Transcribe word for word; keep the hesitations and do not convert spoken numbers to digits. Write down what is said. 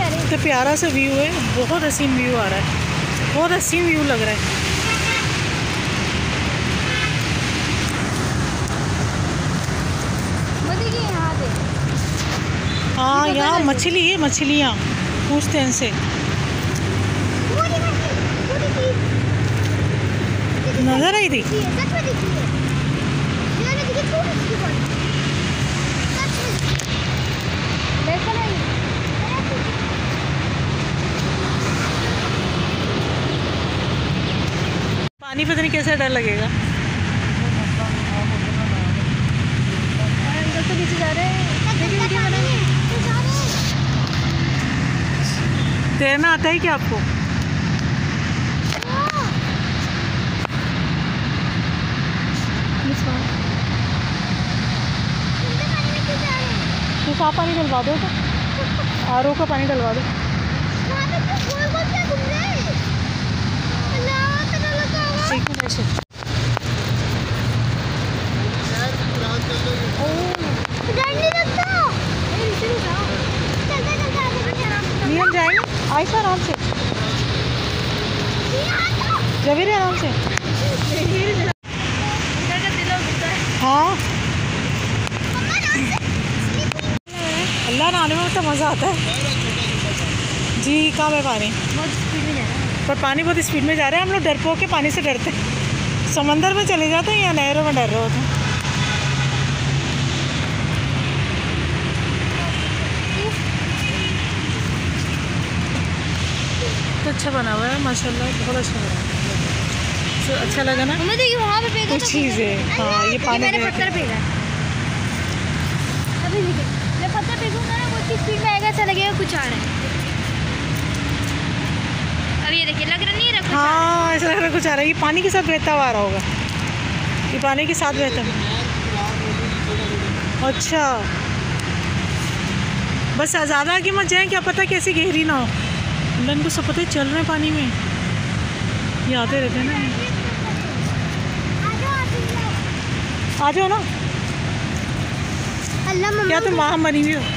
तो प्यारा सा व्यू है, बहुत हसीन व्यू आ रहा है, बहुत हसीन व्यू लग रहा है। हाँ यहाँ मछली है, मछलियाँ पूछते हैं इनसे। नजर आई थी। पानी पता नहीं कैसे डर लगेगा। अंदर तो नीचे जा रहे हैं। तैरना आता है क्या आपको? तो साफ पानी डलवा दो, तो आर ओ का पानी डलवा दो। ऐसे नियम जाएंगे आयशा आराम से, जवेरी आराम से। हाँ अल्लाह नहाने में तो मज़ा आता है जी। कहाँ है पानी? बहुत स्पीड में जा रहा है, पर पानी बहुत स्पीड में जा रहा है। हम लोग डरपोक के पानी से डरते हैं, समंदर में चले जाते हैं या नहरों में डर रहे होते हैं। तो अच्छा बना हुआ है माशाल्लाह, बहुत अच्छा बना है। तो अच्छा लगा ना? देखिए वहाँ पे कुछ चीज़ है। हाँ ये पानी मैंने पत्थर फेंका, अभी मैं पत्थर फेंकूंगा ना, वो किस स्पीड में आएगा, ऐसा लगेगा कुछ आ रहा है। अब ये देखिए लग रहा नहीं है, हाँ ऐसा लग रहा कुछ आ रहा है। ये पानी के साथ बहता हुआ आ रहा होगा, ये पानी के साथ बहता। अच्छा बस ज़्यादा आगे मत जाएं, क्या पता कैसी गहरी ना हो। अल्लाह को सब पता है, चल रहे हैं पानी में, ये आते रहते हैं ना। आ जाओ ना। अल्लाह क्या तुम वहाँ बनी हुई हो?